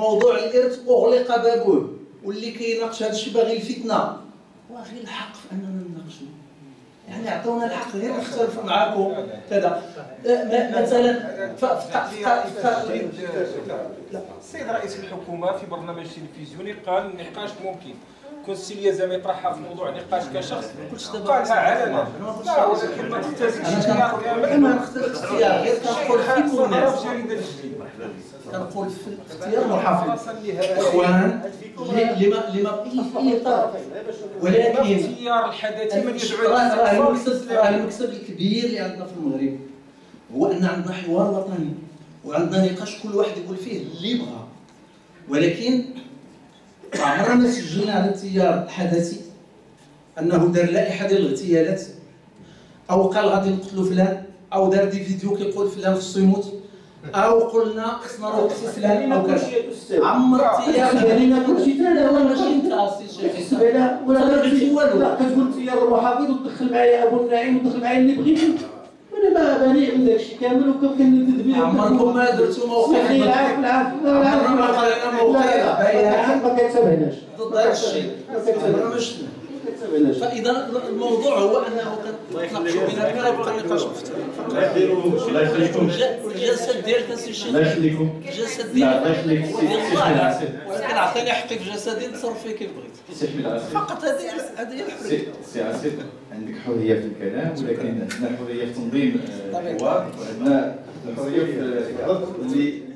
موضوع الارث اغلق بابه، واللي كيناقش هذا الشيء باغي الفتنه، واغي الحق في اننا نناقشوا. يعني عطونا الحق غير نختلف معاكم كذا. مثلا السيد رئيس الحكومه في برنامج تلفزيوني قال النقاش ممكن. كنت سيليا زعما يطرحها في موضوع نقاش كشخص قالها علنا. لا ولكن ما تختلفش اختيار كامل. ما نختلفش اختيار، غير كنقول فيكم الناس، كنقول في اختيار محافظ اخوان اللي ما اي طرف، ولكن اختيار الحدثي من يدعو راه المكسب الكبير اللي عندنا في المغرب هو ان عندنا حوار وطني وعندنا نقاش كل واحد يقول فيه اللي بغى، ولكن عمرنا ما سجلنا على التيار الحدثي انه دار لائحه ديال الاغتيالات او قال غادي نقتلوا فلان او دار دي فيديو كيقول فلان خصو يموت او قلنا خصنا نوقفوا فلان او كذا. عمر التيار ديالنا كلشي حتى هو ماشي انت اصلي شي حساب ولا درتي والو. لا كتقول التيار المحافظ وتدخل معايا ابو النعيم وتدخل معايا اللي بغيتو، انا ما باني من داكشي كامل وكنردد بيه. عمركم ما درتوا موقف العفو عمرنا ما قرينا موقف بيان ما كتبعناش ضد هذا الشيء، عمرنا ما شفنا. فاذا الموضوع هو انه كنتناقشوا بيناتنا ويبقى النقاش مفتوح. الله يخليكم. الجسد ديالك السي الله يخليكم. الجسد الله يخليك. والله ولكن عطيني حقي في جسدي نتصرف فيه كيف بغيت. سي حميد عسير. فقط هذه هي الحريه. سي عسير عندك حريه في الكلام، ولكن عندنا حريه في تنظيم الحوار، وعندنا الحريه في الرد اللي